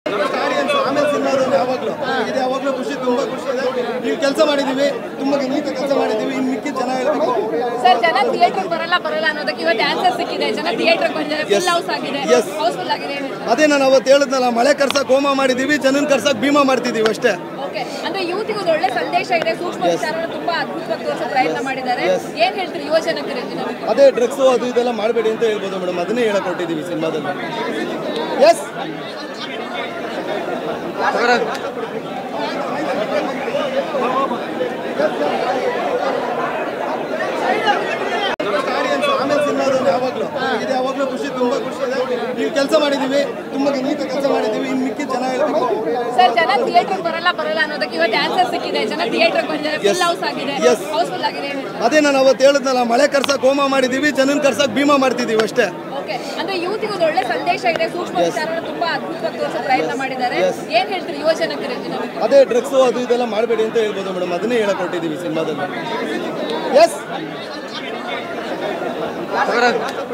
ಆಮೇಲೆ ಸಿನಿಮಾದಲ್ಲಿ ಯಾವಾಗಲೂ ಖುಷಿ, ತುಂಬಾ ಖುಷಿ ಇದೆ. ನೀವು ಕೆಲಸ ಮಾಡಿದೀವಿ, ತುಂಬಾ ನೀಟಾಗಿ ಕೆಲಸ ಮಾಡಿದೀವಿ. ಇನ್ನು ಮಿಕ್ಕಿ ಜನ ಹೇಳ್ಬೇಕು ಸರ್. ಜನ ಥಿಯೇಟರ್ ಬರಲ್ಲ ಅನ್ನೋದಕ್ಕೆ ಇವತ್ತು ಆನ್ಸರ್ ಸಿಕ್ಕಿದೆ. ಜನ ಥಿಯೇಟರ್ ಬಂದಿದ್ದಾರೆ, ಫುಲ್ ಹೌಸ್ ಆಗಿದೆ, ಹೌಸ್ಫುಲ್ ಆಗಿದೆ. ಅದೇ ನಾನು ಅವತ್ತು ಹೇಳಿದ್ನಲ್ಲ, ಮಳೆ ಕರ್ಸಕ್ ಹೋಮ ಮಾಡಿದೀವಿ, ಜನನ್ ಕರ್ಸಕ್ ಭೀಮಾ ಮಾಡ್ತಿದೀವಿ ಅಷ್ಟೇ. ಓಕೆ, ಅಂದ್ರೆ ಯೂತ್ಗೆ ಒಳ್ಳೆ ಸಂದೇಶ ಇದೆ. ಸೂಕ್ಷ್ಮ ವಿಚಾರವನ್ನು ತುಂಬಾ ಅದ್ಭುತವಾಗಿ ತೋರಿಸೋ ಪ್ರಯತ್ನ ಮಾಡಿದ್ದಾರೆ. ಏನ್ ಹೇಳ್ತೀರಿ ಯುವ ಜನಕ್ಕೆ? ಅದೇ ಡ್ರಗ್ಸು ಅದು ಇದೆಲ್ಲ ಮಾಡಬೇಡಿ ಅಂತ ಹೇಳ್ಬೋದು ಮೇಡಮ್. ಅದನ್ನೇ ಹೇಳಕೊಟ್ಟಿದ್ದೀವಿ ಸಿನಿಮಾದಲ್ಲಿ. ಎಸ್ ಆಮೇಲೆ ಸಿನಿಮಾದಲ್ಲಿ ಯಾವಾಗಲೂ ಖುಷಿ, ತುಂಬಾ ಖುಷಿ ಇದೆ. ನೀವು ಕೆಲಸ ಮಾಡಿದೀವಿ, ತುಂಬಾ ನೀಟಾಗಿ ಕೆಲಸ ಮಾಡಿದೀವಿ. ಇನ್ನು ಮಿಕ್ಕಿ ಜನ ಹೇಳ್ಬೇಕು ಸರ್. ಜನ ಥಿಯೇಟರ್ ಬರಲ್ಲ ಅನ್ನೋದಕ್ಕೆ ಇವತ್ತು ಆನ್ಸರ್ ಸಿಕ್ಕಿದೆ. ಜನ ಥಿಯೇಟರ್ ಬಂದಿದ್ದಾರೆ, ಫುಲ್ ಹೌಸ್ ಆಗಿದೆ, ಹೌಸ್ಫುಲ್ ಆಗಿದೆ. ಅದೇ ನಾನು ಅವತ್ತು ಹೇಳಿದ್ನಲ್ಲ, ಮಳೆ ಕರ್ಸಕ್ ಹೋಮ ಮಾಡಿದೀವಿ, ಜನನ್ ಕರ್ಸಕ್ ಭೀಮಾ ಮಾಡ್ತಿದೀವಿ ಅಷ್ಟೇ. ಓಕೆ, ಅಂದ್ರೆ ಯೂತ್ಗೆ ಒಳ್ಳೆ ಸಂದೇಶ ಇದೆ. ಸೂಕ್ಷ್ಮ ವಿಚಾರವನ್ನು ತುಂಬಾ ಅದ್ಭುತವಾಗಿ ತೋರಿಸೋ ಪ್ರಯತ್ನ ಮಾಡಿದ್ದಾರೆ. ಏನ್ ಹೇಳ್ತೀರಿ ಯುವ ಜನಕ್ಕೆ? ಅದೇ ಡ್ರಗ್ಸು ಅದು ಇದೆಲ್ಲ ಮಾಡಬೇಡಿ ಅಂತ ಹೇಳ್ಬೋದು ಮೇಡಮ್. ಅದನ್ನೇ ಹೇಳಕೊಟ್ಟಿದ್ದೀವಿ ಸಿನಿಮಾದಲ್ಲಿ. ಎಸ್